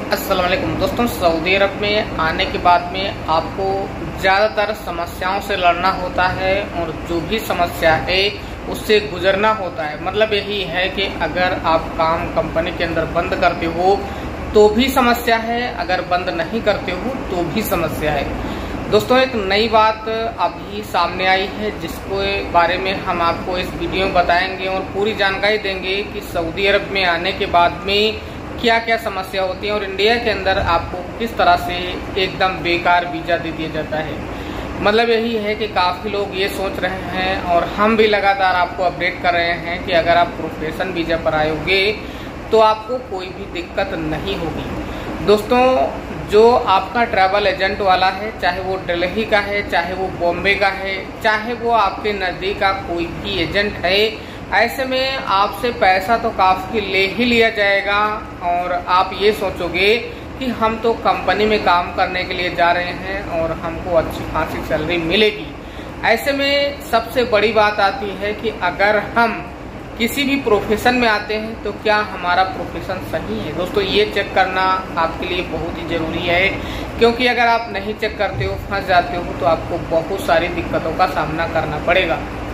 अस्सलाम वालेकुम दोस्तों, सऊदी अरब में आने के बाद में आपको ज़्यादातर समस्याओं से लड़ना होता है और जो भी समस्या है उससे गुजरना होता है। मतलब यही है कि अगर आप काम कंपनी के अंदर बंद करते हो तो भी समस्या है, अगर बंद नहीं करते हो तो भी समस्या है। दोस्तों, एक नई बात अभी सामने आई है जिसके बारे में हम आपको इस वीडियो में बताएंगे और पूरी जानकारी देंगे कि सऊदी अरब में आने के बाद में क्या क्या समस्या होती है और इंडिया के अंदर आपको किस तरह से एकदम बेकार वीज़ा दे दिया जाता है। मतलब यही है कि काफ़ी लोग ये सोच रहे हैं और हम भी लगातार आपको अपडेट कर रहे हैं कि अगर आप प्रोफेशन वीज़ा पर आयोगे तो आपको कोई भी दिक्कत नहीं होगी। दोस्तों, जो आपका ट्रैवल एजेंट वाला है, चाहे वो दिल्ली का है, चाहे वो बॉम्बे का है, चाहे वो आपके नज़दीक का कोई भी एजेंट है, ऐसे में आपसे पैसा तो काफ़ी ले ही लिया जाएगा और आप ये सोचोगे कि हम तो कंपनी में काम करने के लिए जा रहे हैं और हमको अच्छी खासी सैलरी मिलेगी। ऐसे में सबसे बड़ी बात आती है कि अगर हम किसी भी प्रोफेशन में आते हैं तो क्या हमारा प्रोफेशन सही है। दोस्तों, ये चेक करना आपके लिए बहुत ही ज़रूरी है, क्योंकि अगर आप नहीं चेक करते हो, फंस जाते हो, तो आपको बहुत सारी दिक्कतों का सामना करना पड़ेगा।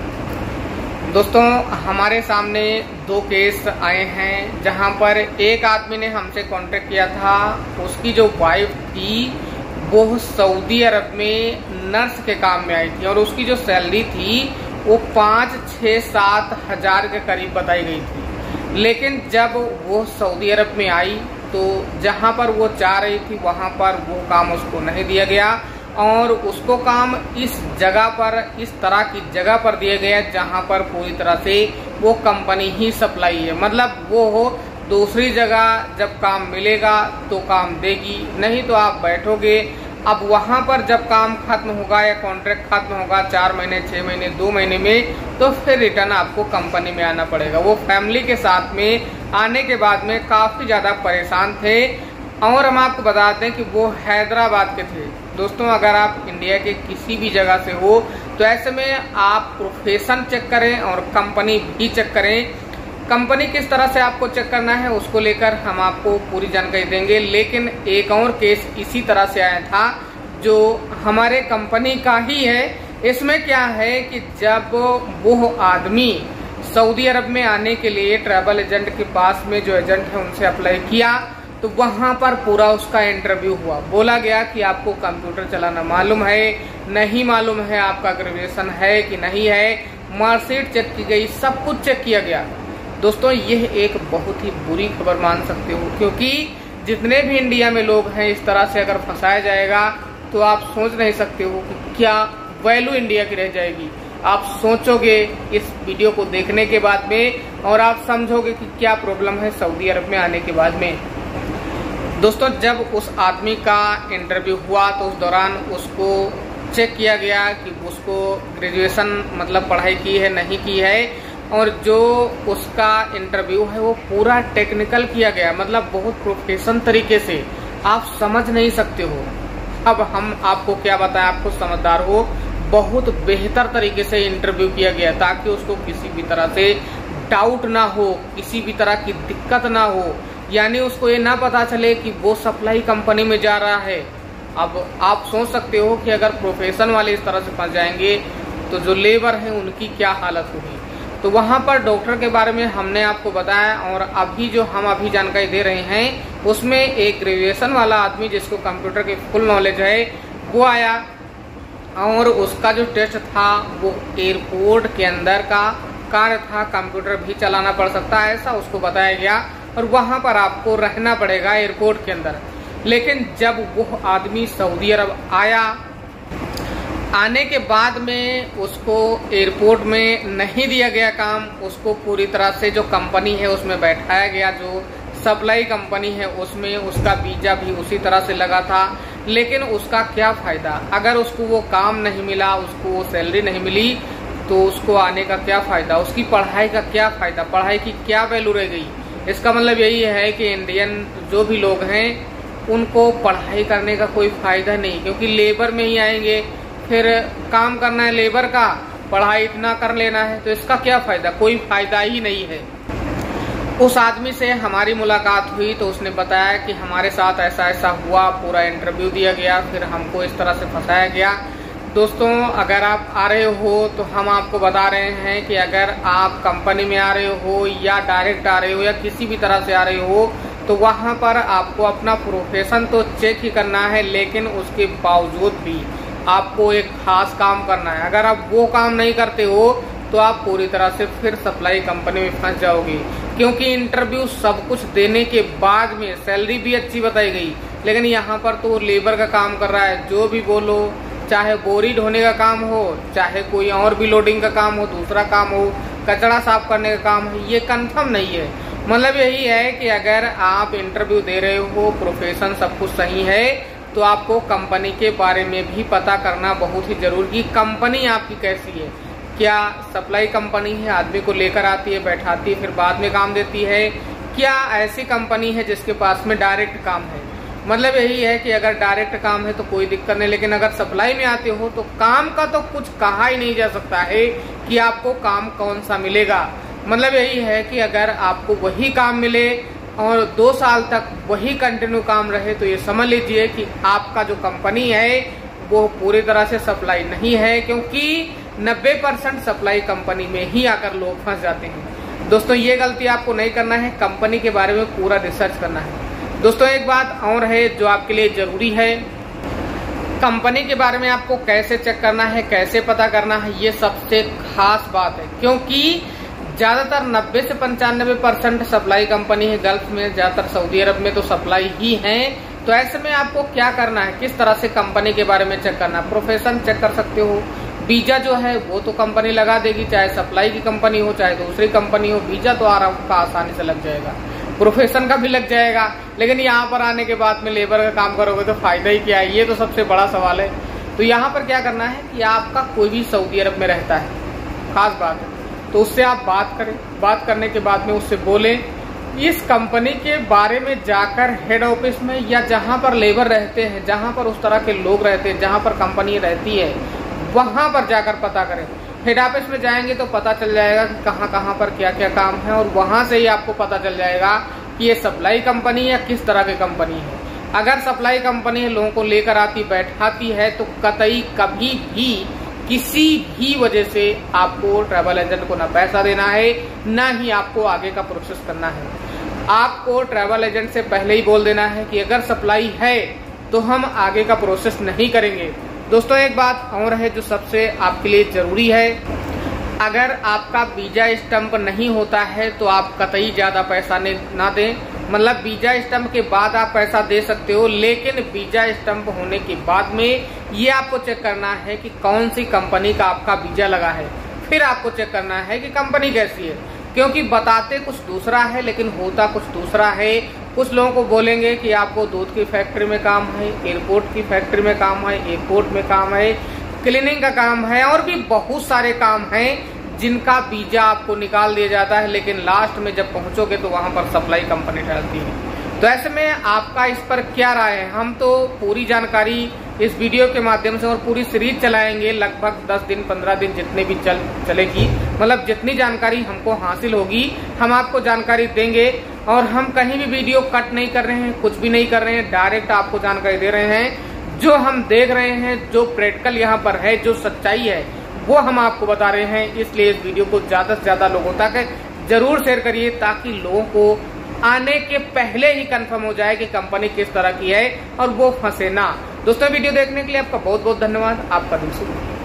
दोस्तों, हमारे सामने दो केस आए हैं जहां पर एक आदमी ने हमसे कांटेक्ट किया था। उसकी जो वाइफ थी वो सऊदी अरब में नर्स के काम में आई थी और उसकी जो सैलरी थी वो 5, 6, 7 हज़ार के करीब बताई गई थी। लेकिन जब वो सऊदी अरब में आई तो जहां पर वो जा रही थी वहां पर वो काम उसको नहीं दिया गया और उसको काम इस जगह पर, इस तरह की जगह पर दिया गया जहां पर पूरी तरह से वो कंपनी ही सप्लाई है। मतलब वो हो दूसरी जगह जब काम मिलेगा तो काम देगी, नहीं तो आप बैठोगे। अब वहां पर जब काम खत्म होगा या कॉन्ट्रैक्ट खत्म होगा 4 महीने, 6 महीने, 2 महीने में, तो फिर रिटर्न आपको कंपनी में आना पड़ेगा। वो फैमिली के साथ में आने के बाद में काफ़ी ज़्यादा परेशान थे और हम आपको बताते हैं कि वो हैदराबाद के थे। दोस्तों, अगर आप इंडिया के किसी भी जगह से हो तो ऐसे में आप प्रोफेशन चेक करें और कंपनी भी चेक करें। कंपनी किस तरह से आपको चेक करना है उसको लेकर हम आपको पूरी जानकारी देंगे। लेकिन एक और केस इसी तरह से आया था जो हमारे कंपनी का ही है। इसमें क्या है कि जब वो आदमी सऊदी अरब में आने के लिए ट्रैवल एजेंट के पास में जो एजेंट है उनसे अप्लाई किया तो वहां पर पूरा उसका इंटरव्यू हुआ। बोला गया कि आपको कंप्यूटर चलाना मालूम है, नहीं मालूम है, आपका ग्रेजुएशन है कि नहीं है, मार्कशीट चेक की गई, सब कुछ चेक किया गया। दोस्तों, यह एक बहुत ही बुरी खबर मान सकते हो, क्योंकि जितने भी इंडिया में लोग हैं इस तरह से अगर फंसाया जाएगा तो आप सोच नहीं सकते हो कि क्या वैल्यू इंडिया की रह जाएगी। आप सोचोगे इस वीडियो को देखने के बाद में और आप समझोगे कि क्या प्रॉब्लम है सऊदी अरब में आने के बाद में। दोस्तों, जब उस आदमी का इंटरव्यू हुआ तो उस दौरान उसको चेक किया गया कि उसको ग्रेजुएशन मतलब पढ़ाई की है नहीं की है, और जो उसका इंटरव्यू है वो पूरा टेक्निकल किया गया, मतलब बहुत प्रोफेशनल तरीके से, आप समझ नहीं सकते हो। अब हम आपको क्या बताएं, आपको समझदार हो, बहुत बेहतर तरीके से इंटरव्यू किया गया ताकि उसको किसी भी तरह से डाउट ना हो, किसी भी तरह की दिक्कत ना हो, यानी उसको ये ना पता चले कि वो सप्लाई कंपनी में जा रहा है। अब आप सोच सकते हो कि अगर प्रोफेशन वाले इस तरह से फंस जाएंगे तो जो लेबर है उनकी क्या हालत होगी। तो वहाँ पर डॉक्टर के बारे में हमने आपको बताया और अभी जो हम जानकारी दे रहे हैं उसमें एक ग्रेजुएशन वाला आदमी जिसको कंप्यूटर की फुल नॉलेज है वो आया और उसका जो टेस्ट था वो एयरपोर्ट के अंदर का कार्य था। कंप्यूटर भी चलाना पड़ सकता है ऐसा उसको बताया गया और वहाँ पर आपको रहना पड़ेगा एयरपोर्ट के अंदर। लेकिन जब वो आदमी सऊदी अरब आया, आने के बाद में उसको एयरपोर्ट में नहीं दिया गया काम, उसको पूरी तरह से जो कंपनी है उसमें बैठाया गया, जो सप्लाई कंपनी है उसमें उसका वीज़ा भी उसी तरह से लगा था। लेकिन उसका क्या फ़ायदा, अगर उसको वो काम नहीं मिला, उसको वो सैलरी नहीं मिली तो उसको आने का क्या फ़ायदा, उसकी पढ़ाई का क्या फ़ायदा, पढ़ाई की क्या वैल्यू रह गई। इसका मतलब यही है कि इंडियन जो भी लोग हैं उनको पढ़ाई करने का कोई फ़ायदा नहीं, क्योंकि लेबर में ही आएंगे, फिर काम करना है लेबर का, पढ़ाई इतना कर लेना है, तो इसका क्या फ़ायदा, कोई फ़ायदा ही नहीं है। उस आदमी से हमारी मुलाकात हुई तो उसने बताया कि हमारे साथ ऐसा ऐसा हुआ, पूरा इंटरव्यू दिया गया, फिर हमको इस तरह से फंसाया गया। दोस्तों, अगर आप आ रहे हो तो हम आपको बता रहे हैं कि अगर आप कंपनी में आ रहे हो या डायरेक्ट आ रहे हो या किसी भी तरह से आ रहे हो तो वहाँ पर आपको अपना प्रोफेशन तो चेक ही करना है, लेकिन उसके बावजूद भी आपको एक खास काम करना है। अगर आप वो काम नहीं करते हो तो आप पूरी तरह से फिर सप्लाई कंपनी में फंस जाओगे, क्योंकि इंटरव्यू सब कुछ देने के बाद में सैलरी भी अच्छी बताई गई, लेकिन यहाँ पर तो लेबर का काम कर रहा है। जो भी बोलो, चाहे बोरी ढोने का काम हो, चाहे कोई और भी लोडिंग का काम हो, दूसरा काम हो, कचरा साफ करने का काम है, ये कंफर्म नहीं है। मतलब यही है कि अगर आप इंटरव्यू दे रहे हो, प्रोफेशन सब कुछ सही है, तो आपको कंपनी के बारे में भी पता करना बहुत ही जरूरी। कंपनी आपकी कैसी है, क्या सप्लाई कंपनी है, आदमी को लेकर आती है, बैठाती है, फिर बाद में काम देती है, क्या ऐसी कंपनी है जिसके पास में डायरेक्ट काम है। मतलब यही है कि अगर डायरेक्ट काम है तो कोई दिक्कत नहीं, लेकिन अगर सप्लाई में आते हो तो काम का तो कुछ कहा ही नहीं जा सकता है कि आपको काम कौन सा मिलेगा। मतलब यही है कि अगर आपको वही काम मिले और 2 साल तक वही कंटिन्यू काम रहे तो ये समझ लीजिए कि आपका जो कंपनी है वो पूरी तरह से सप्लाई नहीं है, क्योंकि 90% सप्लाई कंपनी में ही आकर लोग फंस जाते हैं। दोस्तों, ये गलती आपको नहीं करना है, कंपनी के बारे में पूरा रिसर्च करना है। दोस्तों, एक बात और है जो आपके लिए जरूरी है, कंपनी के बारे में आपको कैसे चेक करना है, कैसे पता करना है, ये सबसे खास बात है, क्योंकि ज्यादातर 90 से 95% सप्लाई कंपनी है। गल्फ में, ज्यादातर सऊदी अरब में तो सप्लाई ही है। तो ऐसे में आपको क्या करना है, किस तरह से कंपनी के बारे में चेक करना है। प्रोफेशन चेक कर सकते हो, वीजा जो है वो तो कंपनी लगा देगी, चाहे सप्लाई की कंपनी हो चाहे दूसरी कंपनी हो, वीजा तो आपका आसानी से लग जाएगा, प्रोफेशन का भी लग जाएगा। लेकिन यहाँ पर आने के बाद में लेबर का काम करोगे तो फायदा ही क्या है, ये तो सबसे बड़ा सवाल है। तो यहाँ पर क्या करना है कि आपका कोई भी सऊदी अरब में रहता है, खास बात है, तो उससे आप बात करें। बात करने के बाद में उससे बोलें, इस कंपनी के बारे में जाकर हेड ऑफिस में या जहाँ पर लेबर रहते हैं, जहाँ पर उस तरह के लोग रहते हैं, जहाँ पर कंपनी रहती है, वहां पर जाकर पता करें। हेड ऑफिस में जाएंगे तो पता चल जाएगा कि कहाँ कहाँ पर क्या क्या काम है, और वहां से ही आपको पता चल जाएगा कि ये सप्लाई कंपनी है या किस तरह की कंपनी है। अगर सप्लाई कंपनी है, लोगों को लेकर आती बैठाती है, तो कतई कभी भी किसी भी वजह से आपको ट्रैवल एजेंट को ना पैसा देना है, ना ही आपको आगे का प्रोसेस करना है। आपको ट्रैवल एजेंट से पहले ही बोल देना है कि अगर सप्लाई है तो हम आगे का प्रोसेस नहीं करेंगे। दोस्तों, एक बात और है जो सबसे आपके लिए जरूरी है, अगर आपका वीजा स्टंप नहीं होता है तो आप कतई ज्यादा पैसा ना दें। मतलब वीजा स्टंप के बाद आप पैसा दे सकते हो, लेकिन वीजा स्टंप होने के बाद में ये आपको चेक करना है कि कौन सी कंपनी का आपका वीजा लगा है। फिर आपको चेक करना है कि कंपनी कैसी है, क्योंकि बताते कुछ दूसरा है लेकिन होता कुछ दूसरा है। कुछ लोगों को बोलेंगे कि आपको दूध की फैक्ट्री में काम है, एयरपोर्ट की फैक्ट्री में काम है, एयरपोर्ट में काम है, क्लीनिंग का काम है, और भी बहुत सारे काम हैं जिनका वीजा आपको निकाल दिया जाता है, लेकिन लास्ट में जब पहुंचोगे तो वहां पर सप्लाई कंपनी डालती है। तो ऐसे में आपका इस पर क्या राय है? हम तो पूरी जानकारी इस वीडियो के माध्यम से और पूरी सीरीज चलाएंगे, लगभग 10 दिन 15 दिन जितने भी चलेगी, मतलब जितनी जानकारी हमको हासिल होगी हम आपको जानकारी देंगे। और हम कहीं भी वीडियो कट नहीं कर रहे हैं, कुछ भी नहीं कर रहे हैं, डायरेक्ट आपको जानकारी दे रहे हैं। जो हम देख रहे हैं, जो प्रैक्टिकल यहाँ पर है, जो सच्चाई है, वो हम आपको बता रहे हैं। इसलिए इस वीडियो को ज्यादा से ज्यादा लोगों तक जरूर शेयर करिए, ताकि लोगों को आने के पहले ही कंफर्म हो जाए कि कंपनी किस तरह की है और वो फंसे ना। दोस्तों, वीडियो देखने के लिए आपका बहुत बहुत धन्यवाद। आपका दिन शुभ।